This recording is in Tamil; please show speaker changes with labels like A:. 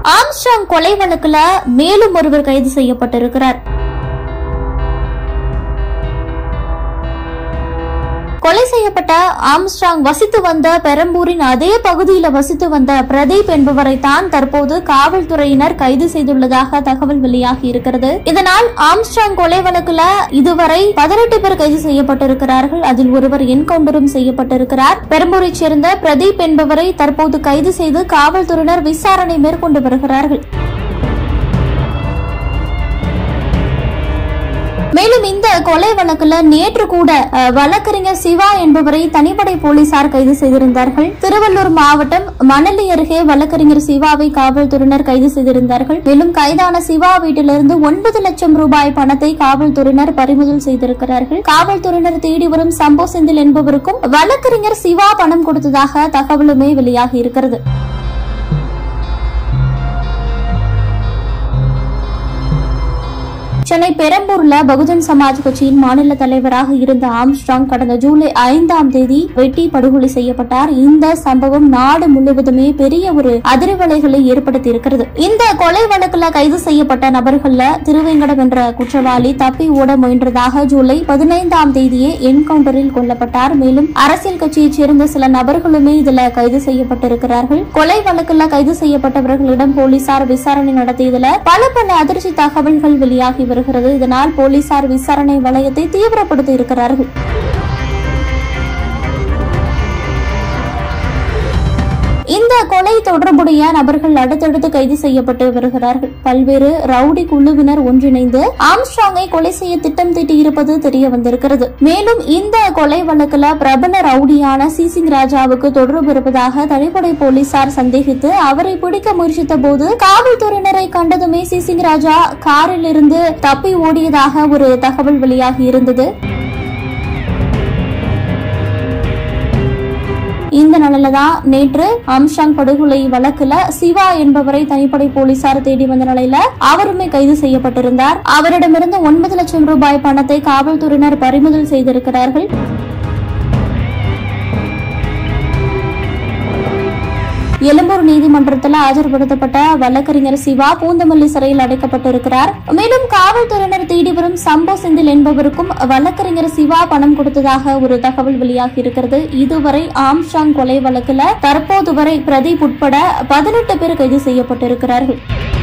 A: ஆம்ஸ்ட்ராங் கொலை வழக்குல மேலும் ஒருவர் கைது செய்யப்பட்டிருக்கிறார். கொலை செய்யப்பட்ட ஆம்ஸ்ட்ராங் வசித்து வந்த பெரம்பூரின் அதே பகுதியில் வசித்து வந்த பிரதீப் என்பவரை தான் தற்போது காவல்துறையினர் கைது செய்துள்ளதாக தகவல் வெளியாகி இருக்கிறது. இதனால் ஆம்ஸ்ட்ராங் கொலை வழக்குல இதுவரை 18 பேர் கைது செய்யப்பட்டிருக்கிறார்கள். அதில் ஒருவர் என்கவுண்டரும் செய்யப்பட்டிருக்கிறார். பெரம்பூரை சேர்ந்த பிரதீப் என்பவரை தற்போது கைது செய்து காவல்துறையினர் விசாரணை மேற்கொண்டு வருகிறார்கள். மேலும் இந்த கொலை வழக்குல நேற்று கூட வழக்கறிஞர் சிவா என்பவரை தனிப்படை போலீசார் கைது செய்திருந்தார்கள். திருவள்ளூர் மாவட்டம் மணலி அருகே வழக்கறிஞர் சிவாவை காவல்துறையினர் கைது செய்திருந்தார்கள். மேலும் கைதான சிவா வீட்டிலிருந்து 9 லட்சம் ரூபாய் பணத்தை காவல்துறையினர் பறிமுதல் செய்திருக்கிறார்கள். காவல்துறையினர் தேடி வரும் சம்போ செந்தில் என்பவருக்கும் வழக்கறிஞர் சிவா பணம் கொடுத்ததாக தகவலுமே வெளியாகி இருக்கிறது. சென்னை பெரம்பூர்ல பகுஜன் சமாஜ் கட்சியின் மாநில தலைவராக இருந்த ஆம்ஸ்ட்ராங் கடந்த ஜூலை 5ஆம் தேதி வெட்டி படுகொலை செய்யப்பட்டார். இந்த சம்பவம் நாடு முழுவதுமே பெரிய ஒரு அதிர்வலைகளை ஏற்படுத்தி இருக்கிறது. இந்த கொலை வழக்குல கைது செய்யப்பட்ட நபர்கள்ல திருவேங்கடம் என்ற குற்றவாளி தப்பி ஓட முயன்றதாக ஜூலை 15ஆம் தேதியே என்கவுண்டரில் கொல்லப்பட்டார். மேலும் அரசியல் கட்சியைச் சேர்ந்த சில நபர்களுமே இதுல கைது செய்யப்பட்டிருக்கிறார்கள். கொலை வழக்குல கைது செய்யப்பட்டவர்களிடம் போலீசார் விசாரணை நடத்தியதுல பல அதிர்ச்சி தகவல்கள் வெளியாகி வருகிறது. இதனால் போலீசார் விசாரணை வளையத்தை தீவிரப்படுத்தி இருக்கிறார்கள். இந்த கொலை தொடர்புடைய நபர்கள் அடுத்தடுத்து கைது செய்யப்பட்டு வருகிறார்கள். பல்வேறு ரவுடி குழுவினர் ஒன்றிணைந்து ஆம்ஸ்ட்ராங்கை கொலை செய்ய திட்டம் தீட்டியிருப்பது தெரிய வந்திருக்கிறது. மேலும் இந்த கொலை வழக்குல பிரபல ரவுடியான சிசிங் ராஜாவுக்கு தொடர்பு இருப்பதாக தனிப்படை போலீசார் சந்தேகித்து அவரை பிடிக்க முயற்சித்த போது காவல்துறையினரை கண்டதுமே சிசிங் ராஜா காரில் இருந்து தப்பி ஓடியதாக ஒரு தகவல் வெளியாகி இருந்தது. இந்த நிலையில்தான் நேற்று ஆம்ஸ்ட்ராங் படுகொலை வழக்குல சிவா என்பவரை தனிப்படை போலீசார் தேடி வந்த நிலையில அவருமே கைது செய்யப்பட்டிருந்தார். அவரிடமிருந்து 9 லட்சம் ரூபாய் பணத்தை காவல்துறையினர் பறிமுதல் செய்திருக்கிறார்கள். எழும்பூர் நீதிமன்றத்தில் ஆஜர்படுத்தப்பட்ட வழக்கறிஞர் சிவா பூந்தமல்லி சிறையில் அடைக்கப்பட்டிருக்கிறார். மேலும் காவல்துறையினர் தேடி வரும் சம்போ செந்தில் என்பவருக்கும் வழக்கறிஞர் சிவா பணம் கொடுத்ததாக ஒரு தகவல் வெளியாகி இருக்கிறது. இதுவரை ஆம்ஸ்ட்ராங் கொலை வழக்குல தற்போது வரை பிரதீப் உட்பட 18 பேர் கைது செய்யப்பட்டிருக்கிறார்கள்.